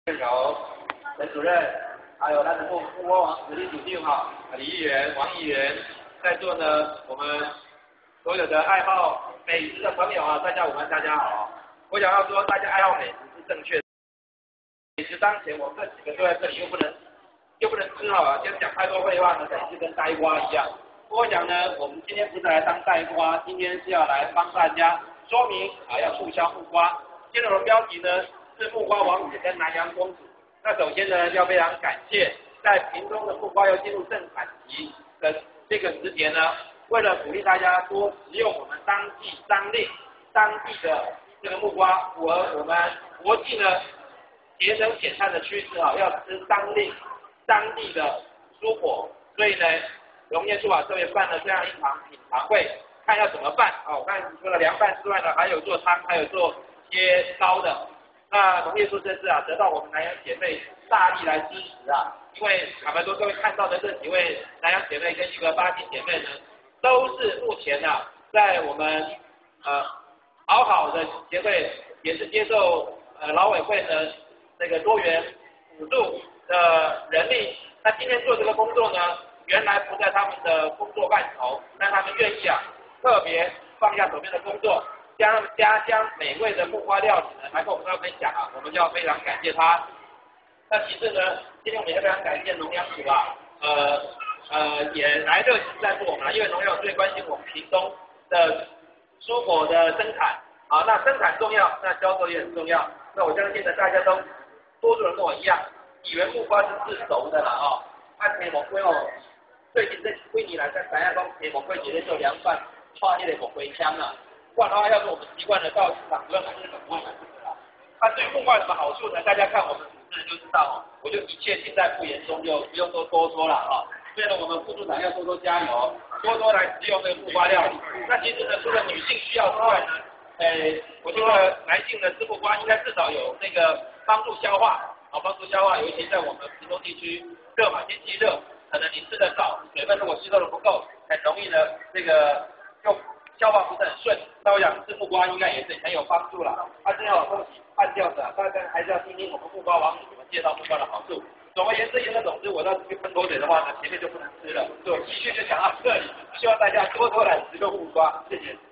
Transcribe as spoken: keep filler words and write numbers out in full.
建柔、陈主任，还有咱的木木窝王子立主任哈，李议员、王议员，在座呢，我们所有的爱好美食的朋友啊，大家午安，大家好。我想要说，大家爱好美食是正确的。美食当前，我们这几个坐在这里又不能又不能吃哈，今天讲太多废话呢，等于是跟呆瓜一样。我想呢，我们今天不是来当呆瓜，今天是要来帮大家说明啊，要促销木瓜。今天的标题呢是木瓜王子跟南洋公主。那首先呢，要非常感谢在屏东的木瓜要进入正产期的这个时节呢，为了鼓励大家多食用我们当季当令当地的这个木瓜，符合我们国际呢节能减碳的趋势啊，要吃当令当地的蔬果，所以呢，农业处啊特别办了这样一场品尝会，看要怎么办啊？我看除了凉拌之外呢，还有做汤，还有做切糕的。那农业处这次啊，得到我们南洋姐妹大力来支持啊，因为坦白说，各位看到的这几位南洋姐妹跟一个巴西姐妹呢，都是目前啊，在我们呃好好的协会，也是接受呃劳委会的那个多元辅助的人力。那今天做这个工作呢，原来不在他们的工作范畴，但他们愿意啊，特别放下手边的工作，将他们家乡美味的木瓜料理呢，来跟我们大家分享啊，我们就要非常感谢他。那其次呢，今天我们也非常感谢农粮署啊，呃呃也来热情赞助我们了，因为农粮署最关心我们屏东的蔬果的生产啊，那生产重要，那销售也很重要。那我相信呢，大家都多数人跟我一样，以为木瓜是自熟的了哦，按美木瓜哦，最近这几年来在台湾讲美木瓜直接做凉拌，串那个木瓜香啊。不然的话，要是我们习惯了到市场不用买这个不会买这个啦。那对木瓜有什么好处呢？大家看我们主持人就知道哦，我就一切尽在不言中，就不用多多说了哈。所以呢，我们副处长要多多加油，多多来食用这个木瓜料理。那其实呢，除了女性需要之外呢，呃，我觉得男性的吃木瓜应该至少有那个帮助消化，啊，帮助消化，尤其在我们屏东地区热嘛，天气热，可能你吃的少，水分如果吸收的不够，很容易呢这个就消化不是很顺，那我想吃木瓜应该也是很有帮助了。啊，最后恭喜半吊子啊，大家还是要听听我们木瓜王子怎么介绍木瓜的好处。总而言之，言而总之，我到这边喷口水的话呢，前面就不能吃了。所以我继续就讲到这里，希望大家多多来食用木瓜，谢谢。